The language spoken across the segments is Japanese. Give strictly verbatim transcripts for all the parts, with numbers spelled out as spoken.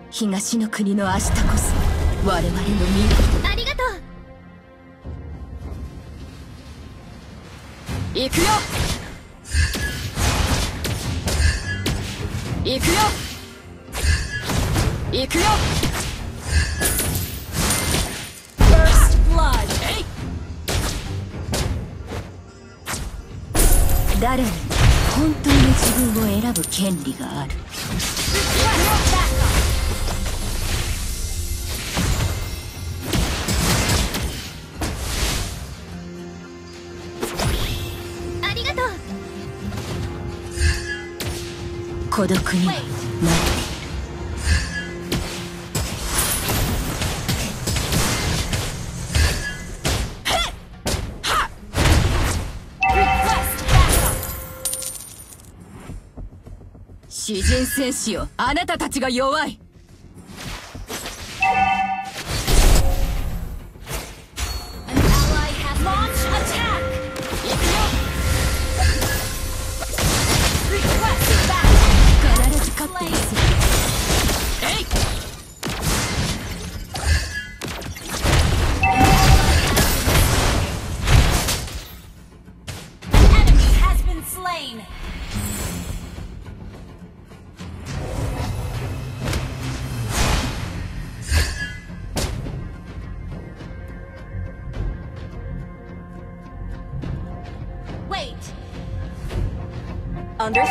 東の国の明日こそ我々の未来。 ありがとう。 行くよ行くよ行くよ。 First blood。 誰にも本当の自分を選ぶ権利がある。 ありがとう。 孤独にはなっている。詩人戦士よ、あなたたちが弱い。必ず勝ってみせる。えい！ Understood。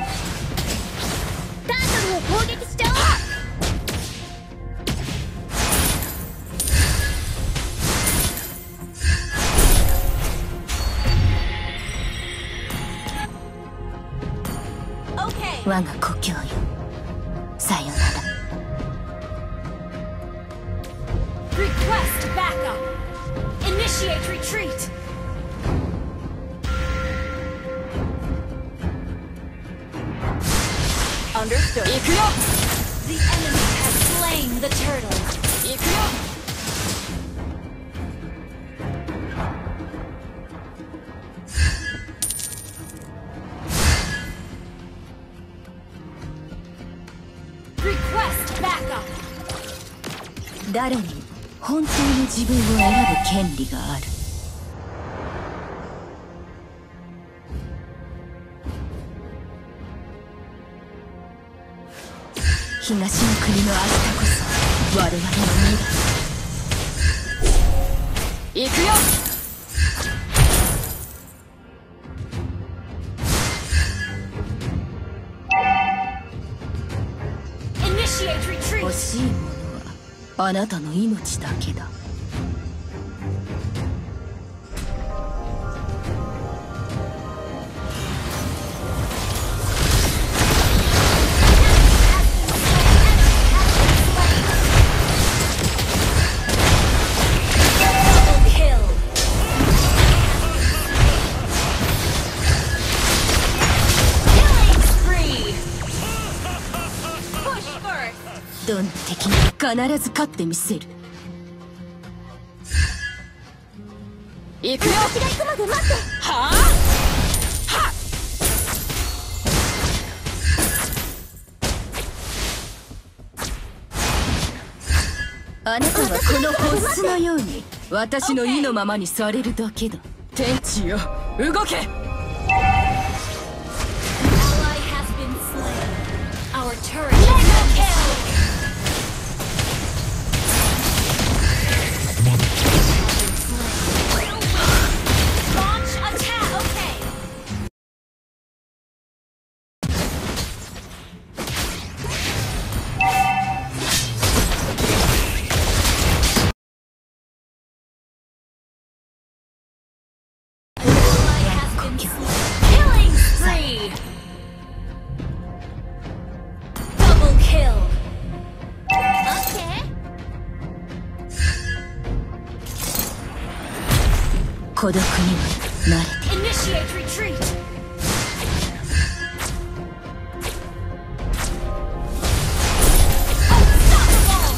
タートルを攻撃しちゃおう。 我が故郷よ、さよなら。 Request backup. Initiate retreat. Understood. 行くよ。 The enemy has slain the turtle. 行くよ。 Request backup. 誰にも本当の自分を選ぶ権利がある。東の国の明日こそ我々の未来。行くよ。 Initiate retreat. 欲しいものはあなたの命だけだ。どんな敵にも必ず勝ってみせる。行くよ。 私が行くまで待って。 はあ。はあ。あなたはこのホッスのように私の意のままにされるだけだ。天地よ、動け。 Ally has been slain. Our turret has been killed. Launch attack. Okay. Ally has been slain. Killing spree. Double kill. Okay. 孤独には慣れて。 Initiate retreat. Unstoppable.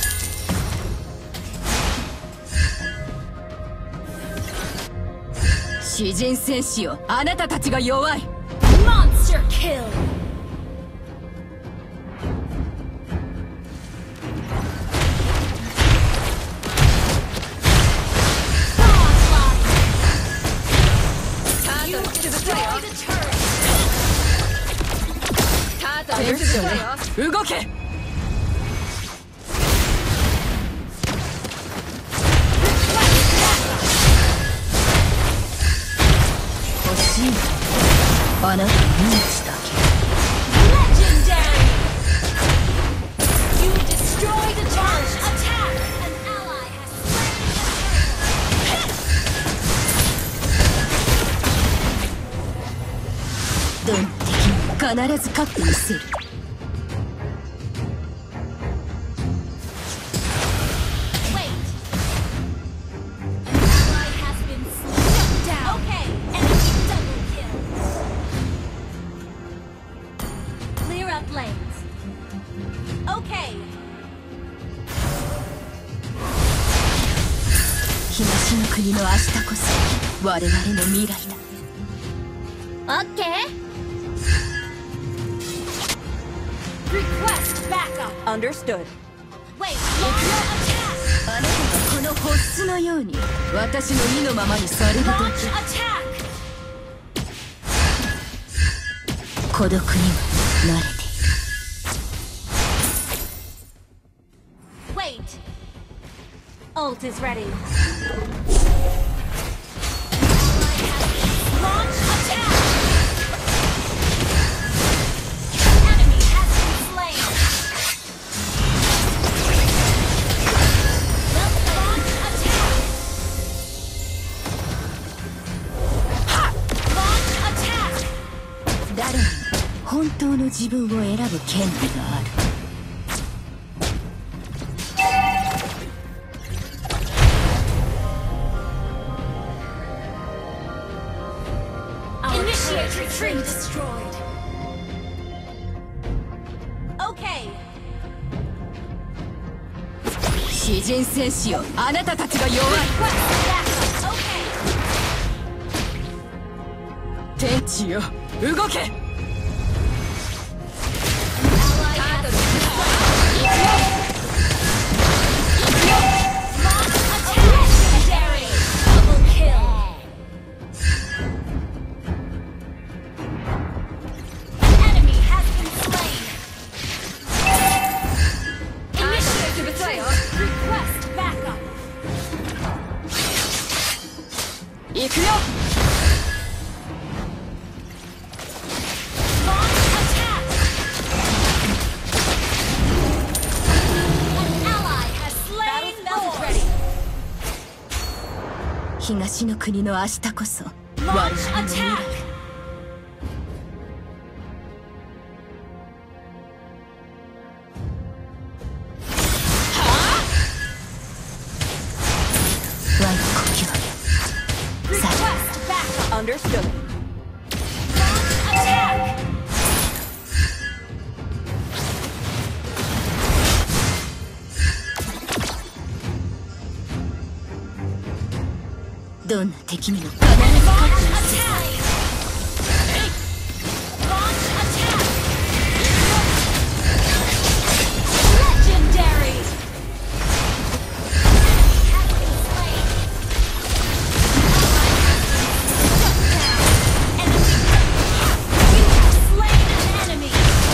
詩人戦士よ、あなたたちが弱い。 Monster kill. 天使よ、動け。欲しいのあなたの命だけ。 Legendary! You destroyed a charge. Attack! An ally has slain the turret. どんな敵も必ず勝ってみせる。 Wait. Ally has been slain. Down. Okay. Enemy double kill. Clear up lanes. Okay. 東の国の明日こそ我々の未来だ。 Okay. Request backup. Understood. Wait. Launch attack. あなたはこのホッスのように私の意のままにされるだ Launch け。 attack. 孤独には慣れている。 Wait. Ult is ready. Launch attack. Enemy has been slain. Launch attack. Launch attack. 誰にも本当の自分を選ぶ権利がある。 Initiate retreat. Destroyed. Okay. 詩人戦士よ、あなたたちが弱い。 Request backup. Okay. 天地よ、動け。 Ally has been slain. Launch attack. Legendary. Double kill. Enemy has been slain. Initiate retreat. Request backup. 行くよ。 Launch attack. An ally has slain Thor. 東の国の明日こそ我 Launch 々の未来 attack. だ。 我が故郷よ、 Request backup. Understood. Launch attack. どんな敵にも必ず勝 Launch ってみせる。 attack. Launch attack. Legendary. Has been slain. Enemy. You have slain an enemy.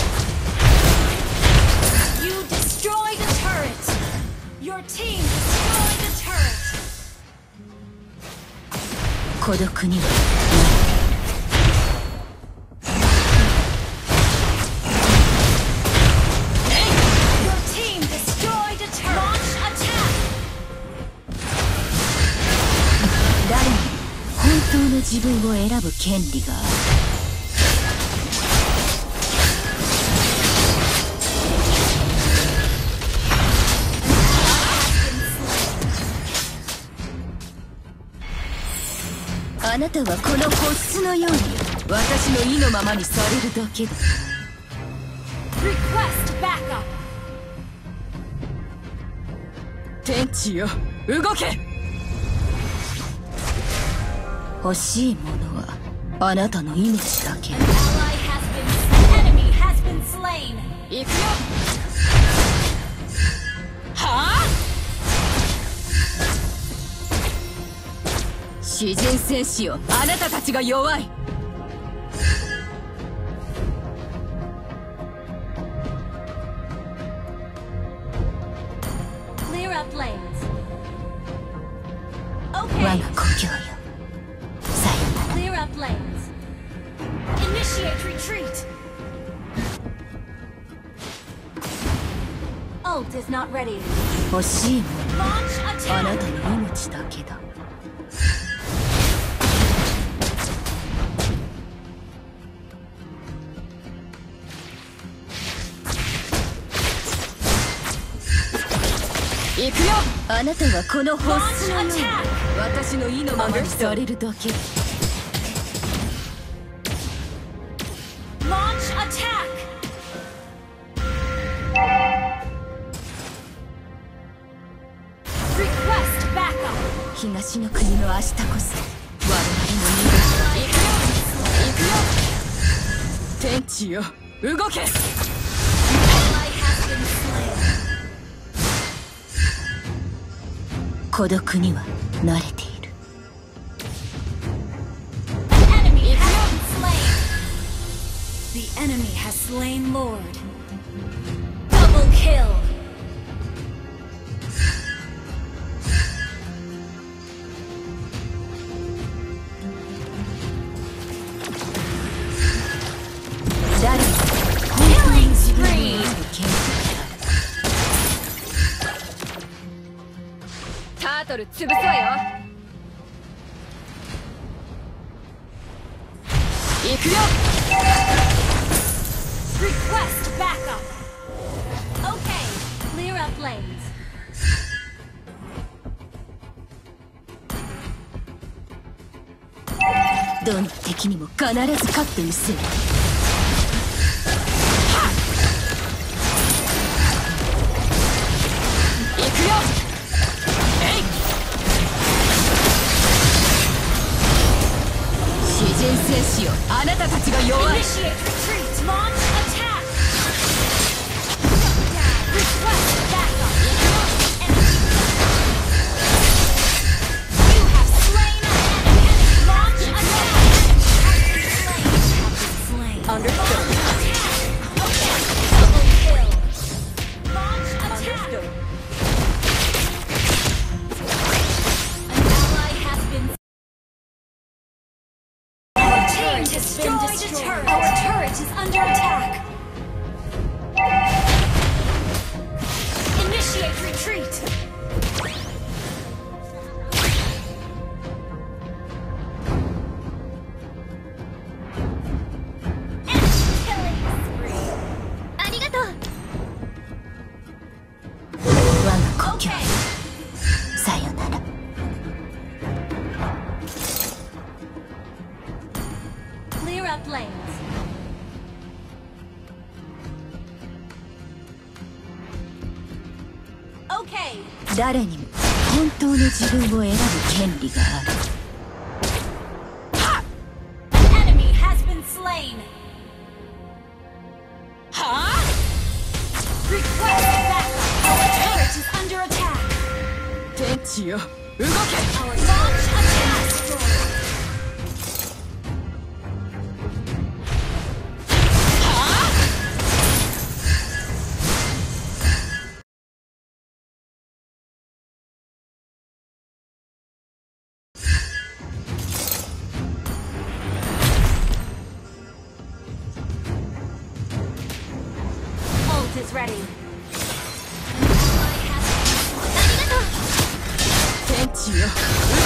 You destroyed a turret. Your team destroyed a turret. 孤独には Your team destroyed a turret. Launch attack. 誰にも本当の自分を選ぶ権利がある。 あなたはこのホッスのように私の意のままにされるだけだ。 Request backup. 天地よ、動け。欲しいものはあなたの命だけ。 Ally has been enemy has been slain. 行くよ。はあ。詩人戦士よ、あなたたちが弱い。 up lanes. 我 Okay. が故郷よ、さよなら。 Clear up lanes. Initiate retreat. Ult is not ready. 欲しいも Launch のあな attack. たの命だけだ。行くよ。あなたはこのホッスのように私の意のままにされるだけ。 Launch attack. Request backup. 東の国の明日こそ我々の身分。行くよ行くよ。天地よ動け。 Ally has been slain. 孤独には慣れている。 Enemy has been slain. The enemy has slain Lord. Double kill. 誰も本当に自分の意志で権利がある。タートル潰すわよ。行くよ。 Request backup. Okay, clear up lanes. どの敵にも必ず勝ってみせる。行くよ。えい。自然戦士よ、あなたたちが弱い。 Initiate retreat. Launch attack. Request backup. Enemy. You have slain an enemy. Launch attack. Slain. Understood. Okay. Double kill. Launch attack. An ally has been. Our team destroyed a turret. Our turret is under attack. Initiate retreat. Enemy killing spree. ありがとう。 我が故郷 Okay. さよなら。 Clear up lanes. Okay. 誰にも本当の自分を選ぶ権利がある。 An enemy has been slain. はあ。 Request backup. Our turret is under attack. 天地よ動け。 Our launch attack. Ult is ready. 天地よ動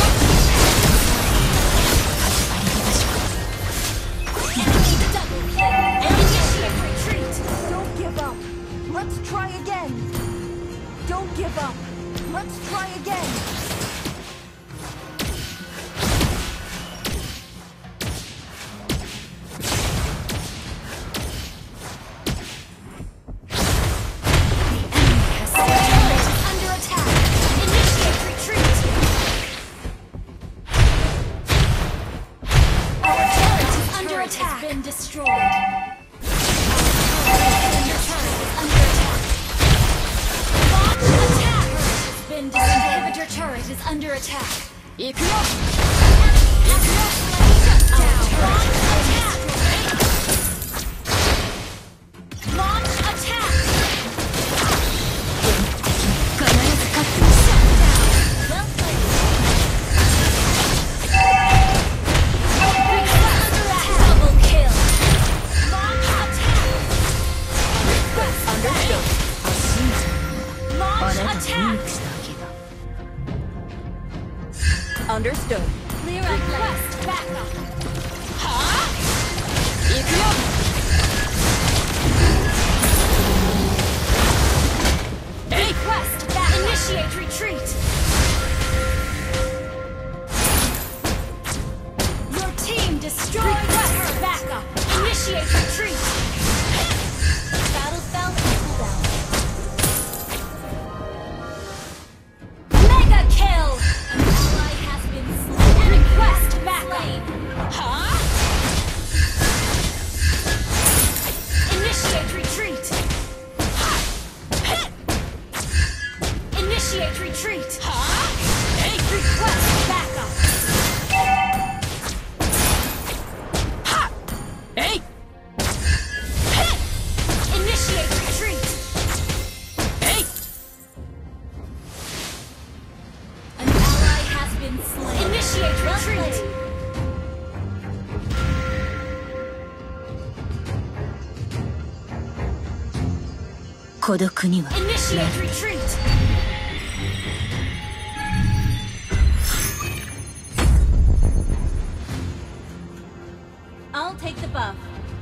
け。 Enemy double kill. Initiate retreat. Don't give up. Let's try again. Don't give up. Let's try again. Under attack. Initiate retreat. Our turret is under attack. Has been destroyed. Under turret is under attack. Launch attack. Turret has been destroyed. Inhibitor turret is under attack. 行くよ。 Shut down. Launch attack. Launch attack. 必ず勝ってみ見抜きだけど Understood. Clear and request backup. 行くよ Request back. Initiate retreat. Your team destroyed request backup. Initiate retreat. Battle spell cooldown. Mega kill. An ally has been slain. Request backup. Huh? Initiate retreat. Initiate retreat. Huh? Hey. Request backup. Ha! Hey! Initiate retreat. Hey! An ally has been slain. Initiate retreat. Initiate retreat. I'll take the buff.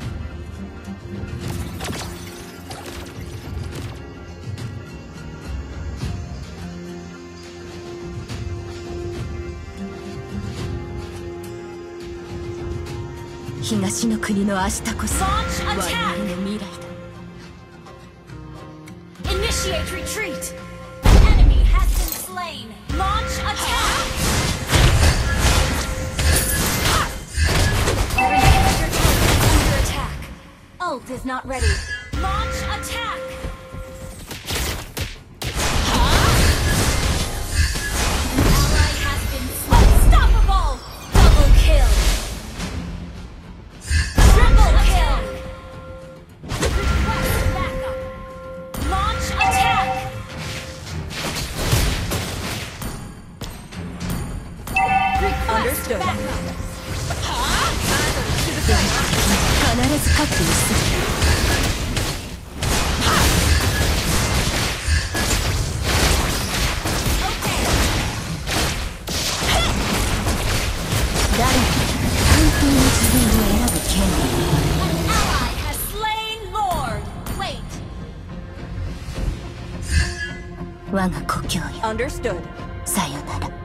Launch 東の国の明日こそ Launch 我 attack. 々の未来だ Initiate retreat. An enemy has been slain. Launch attack. Your inhibitor turret is under attack. Ult is not ready. Launch attack. An ally has been slain. Unstoppable. Double kill. Triple kill. Request backup. Launch attack. Request Understood. backup. 必ず勝ってみせる Okay. 誰も本当に自分を選ぶ権利 An ally has slain Lord. Wait. 我が故郷よ Understood. さよなら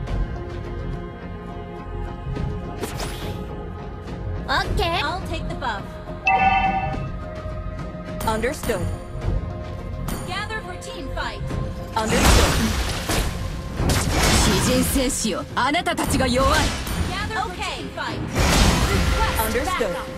Okay. I'll take the buff. Understood. Gather for team fight. Understood. 詩人戦士よあなたたちが弱い Gather for team fight. Request Understood. backup.